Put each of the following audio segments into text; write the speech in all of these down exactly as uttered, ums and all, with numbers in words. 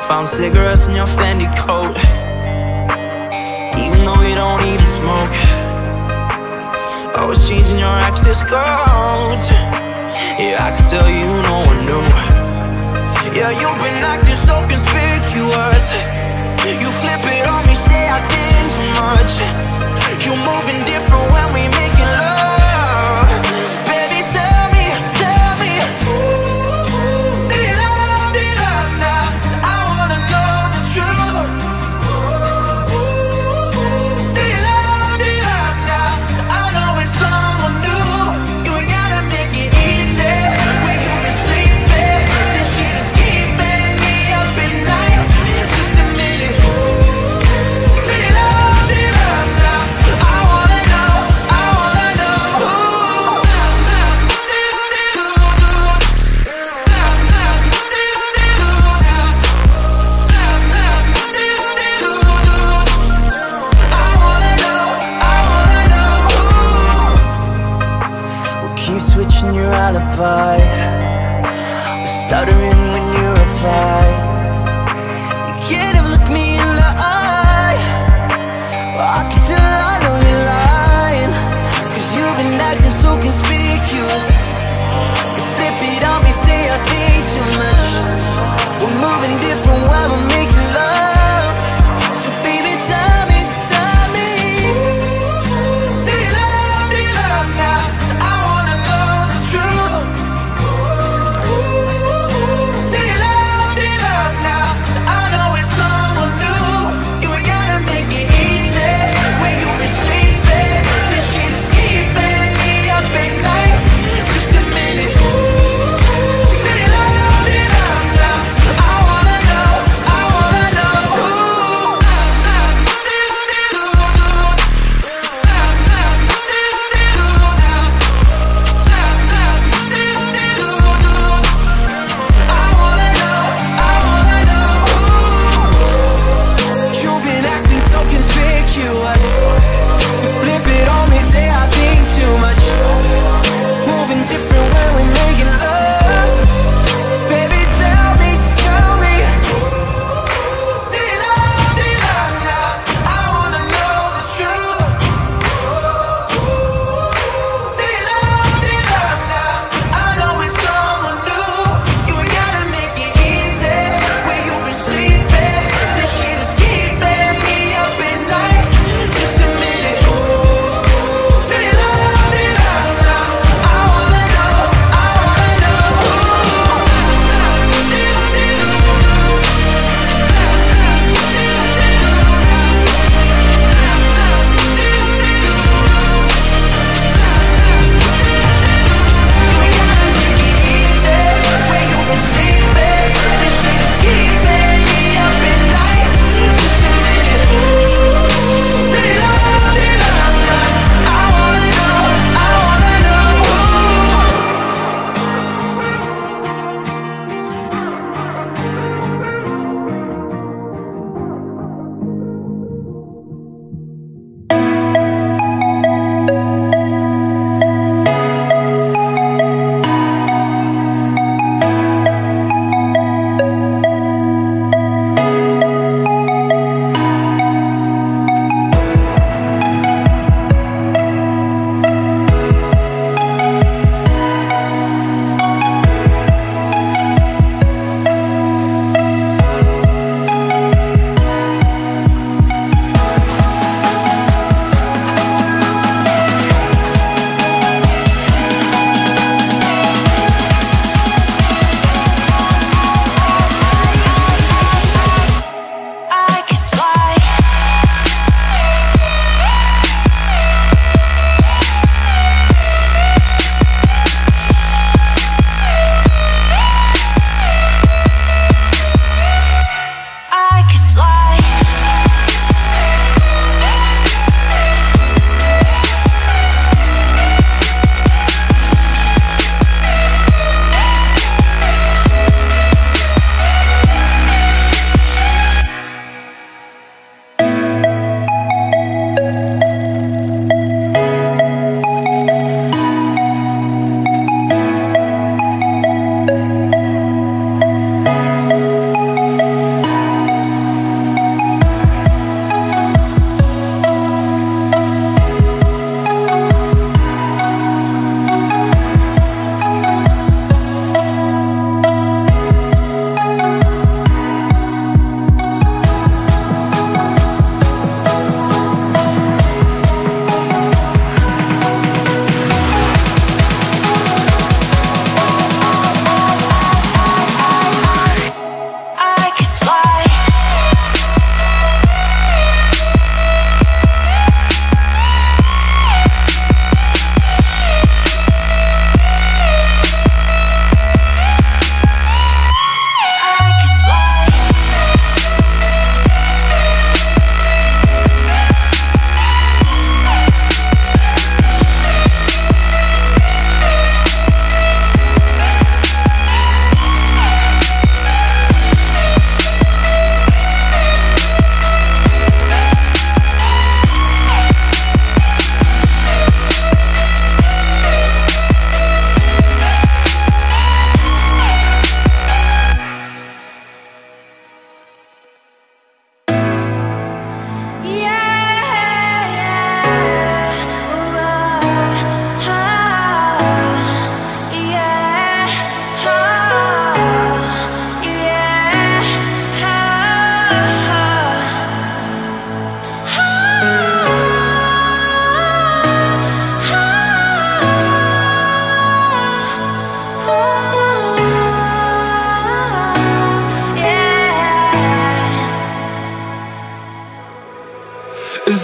Found cigarettes in your Fendi coat, even though you don't even smoke. Always changing your access codes. Yeah, I can tell you no one knew. Yeah, you've been acting so conspicuous. You flip it on me, say I did too much. You moving different when we making love. Baby, tell me, tell me, ooh, they love, they love now. I wanna know the truth. Ooh, they love, they love now. I know it's someone new. You ain't gotta make it easy. When you been sleeping, this shit is keeping me up at night. Just a minute. They love, they love now. I wanna know, I wanna know who. I wanna know, I wanna know who. We'll keep switching your alibi. We're stuttering when you reply. You can't even look me in the eye. Well, I can tell I know you're lying, cause you've been acting so conspicuous. You flip it on me, say I think too much. We're moving different while we're making love. So baby, tell me, tell me, they love, they love now. I wanna know the truth. They love, they love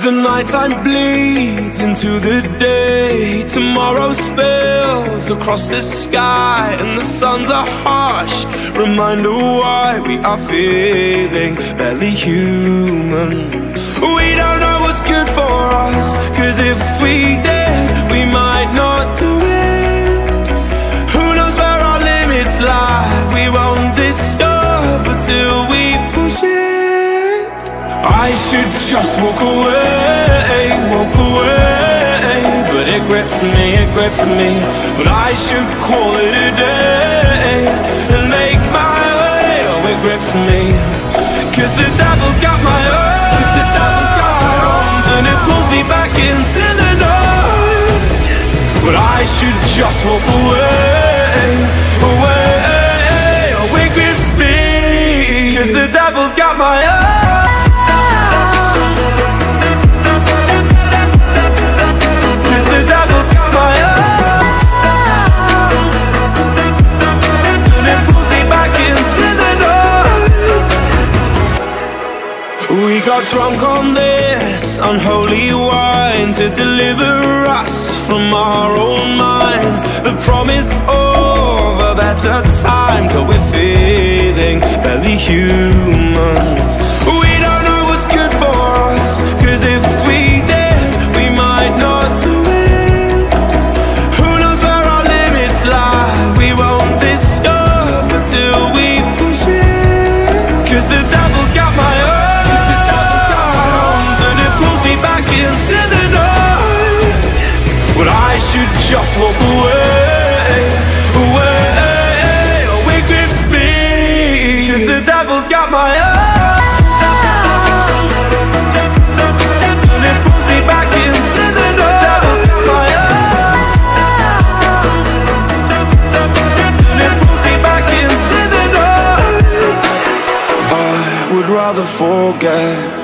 the nighttime bleeds into the day, tomorrow spills across the sky, and the suns are harsh, reminder why we are feeling barely human. We don't know what's good for us, cause if we did, we might not do it. Who knows where our limits lie? We won't discover till we push it. I should just walk away, walk away, but it grips me, it grips me. But I should call it a day and make my way. Oh, it grips me, cause the devil's got my arms, the devil's got my arms, and it pulls me back into the night. But I should just walk away, away. Oh, it grips me, cause the devil's got my arms. We got drunk on this unholy wine to deliver us from our own minds. The promise of a better time till we're feeling barely human. We don't know what's good for us, cause if we did, we might not do it. Who knows where our limits lie? We won't discover till we push it. Cause the devil's got my arms, into the night. But I should just walk away, away. Oh, it grips me, cause the devil's got my arms, and it pulls me back into the night. The devil's got my arms, and it pulls me back into the night. I would rather forget